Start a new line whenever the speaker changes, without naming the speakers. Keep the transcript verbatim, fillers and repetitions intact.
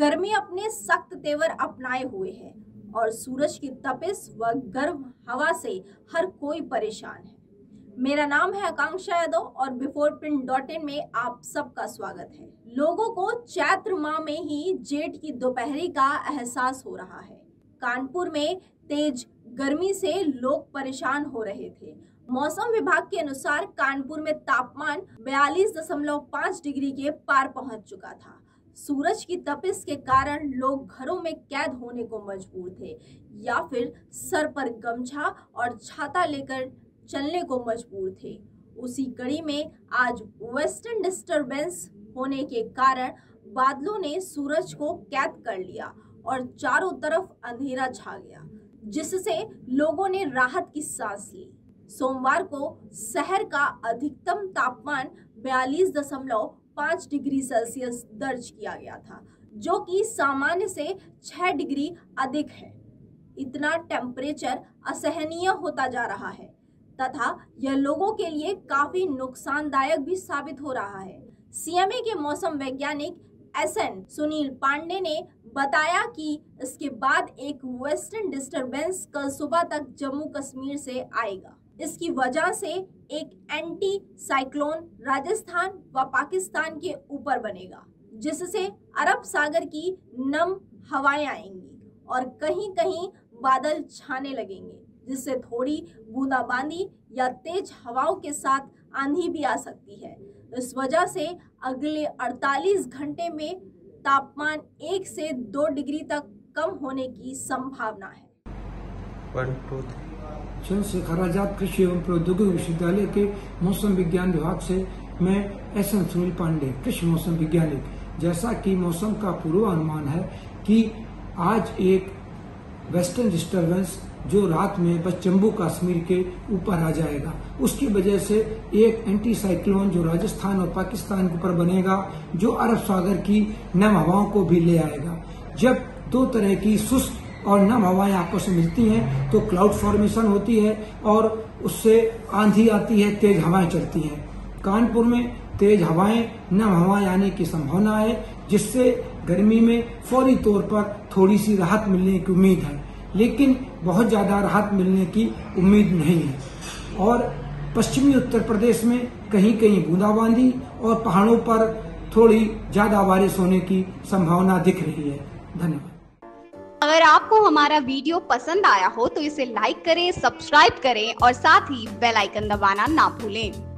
गर्मी अपने सख्त तेवर अपनाए हुए है और सूरज की तपिश व गर्म हवा से हर कोई परेशान है। मेरा नाम है आकांक्षा यादव और बिफोर प्रिंट डॉट इन में आप सबका स्वागत है। लोगों को चैत्र माह में ही जेठ की दोपहरी का एहसास हो रहा है। कानपुर में तेज गर्मी से लोग परेशान हो रहे थे। मौसम विभाग के अनुसार कानपुर में तापमान बयालीस दशमलव पाँच डिग्री के पार पहुंच चुका था। सूरज की तपिश के कारण लोग घरों में कैद होने को मजबूर थे या फिर सर पर गमछा और छाता लेकर चलने को मजबूर थे। उसी कड़ी में आज वेस्टर्न डिस्टरबेंस होने के कारण बादलों ने सूरज को कैद कर लिया और चारों तरफ अंधेरा छा गया, जिससे लोगों ने राहत की सांस ली। सोमवार को शहर का अधिकतम तापमान बयालीस दशमलव पाँच डिग्री सेल्सियस दर्ज किया गया था, जो कि सामान्य से छह डिग्री अधिक है। इतना टेम्परेचर असहनीय होता जा रहा है तथा यह लोगों के लिए काफी नुकसानदायक भी साबित हो रहा है। सीएमए के मौसम वैज्ञानिक एस एन सुनील पांडे ने बताया कि इसके बाद एक वेस्टर्न डिस्टरबेंस कल सुबह तक जम्मू कश्मीर से आएगा। इसकी वजह से एक एंटी साइक्लोन राजस्थान व पाकिस्तान के ऊपर बनेगा, जिससे अरब सागर की नम हवाएं आएंगी और कहीं कहीं बादल छाने लगेंगे, जिससे थोड़ी बूंदाबांदी या तेज हवाओं के साथ आंधी भी आ सकती है। इस वजह से अगले अड़तालीस घंटे में तापमान एक से दो डिग्री तक कम होने की संभावना है।
चंद्रशेखर आजाद कृषि एवं प्रौद्योगिकी विश्वविद्यालय के मौसम विज्ञान विभाग से मैं एस एन सुनील पांडे, कृषि मौसम वैज्ञानिक। जैसा कि मौसम का पूर्वानुमान है कि आज एक वेस्टर्न डिस्टरबेंस जो रात में बस जम्मू कश्मीर के ऊपर आ जाएगा, उसकी वजह से एक एंटी साइक्लोन जो राजस्थान और पाकिस्तान के ऊपर बनेगा, जो अरब सागर की नम हवाओं को भी ले आएगा। जब दो तरह की शुष्क और नम हवाएं आपस में मिलती हैं तो क्लाउड फॉर्मेशन होती है और उससे आंधी आती है, तेज हवाएं चलती हैं। कानपुर में तेज हवाएं, नम हवाएं आने की संभावना है, जिससे गर्मी में फौरी तौर पर थोड़ी सी राहत मिलने की उम्मीद है, लेकिन बहुत ज्यादा राहत मिलने की उम्मीद नहीं है। और पश्चिमी उत्तर प्रदेश में कहीं कहीं बूंदाबांदी और पहाड़ों पर थोड़ी ज्यादा बारिश होने की संभावना दिख रही है। धन्यवाद।
अगर आपको हमारा वीडियो पसंद आया हो तो इसे लाइक करें, सब्सक्राइब करें और साथ ही बेल आइकन दबाना ना भूलें।